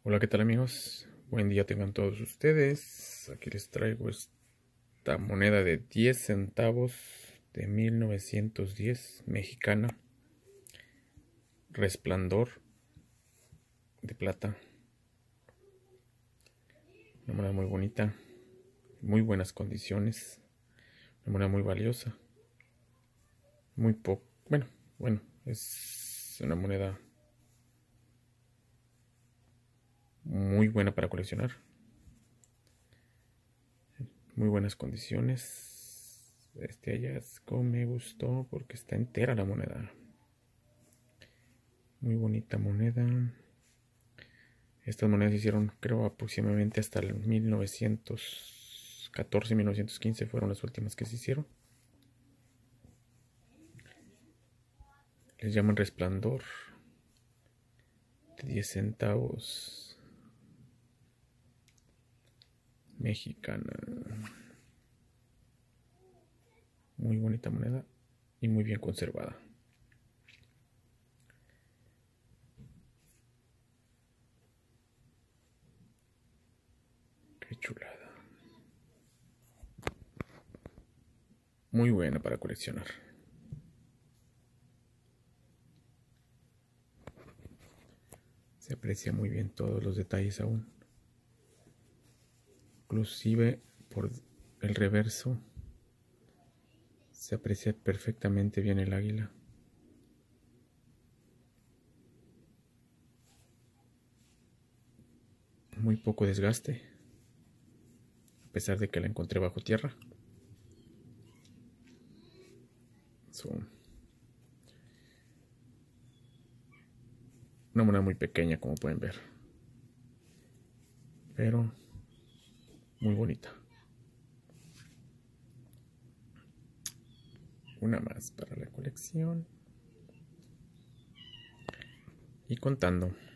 Hola, ¿qué tal amigos? Buen día tengan todos ustedes. Aquí les traigo esta moneda de 10 centavos de 1910 mexicana, resplandor de plata. Una moneda muy bonita, muy buenas condiciones, una moneda muy valiosa, muy poco, bueno, es una moneda muy buena para coleccionar, muy buenas condiciones. Este hallazgo me gustó porque está entera la moneda. Muy bonita moneda. Estas monedas se hicieron, creo, aproximadamente hasta el 1914, 1915 fueron las últimas que se hicieron. Les llaman resplandor de 10 centavos mexicana. Muy bonita moneda y muy bien conservada. Qué chulada. Muy buena para coleccionar. Se aprecia muy bien todos los detalles aún. Inclusive por el reverso se aprecia perfectamente bien el águila. Muy poco desgaste, a pesar de que la encontré bajo tierra. Una moneda muy pequeña, como pueden ver, pero muy bonita. Una más para la colección y contando.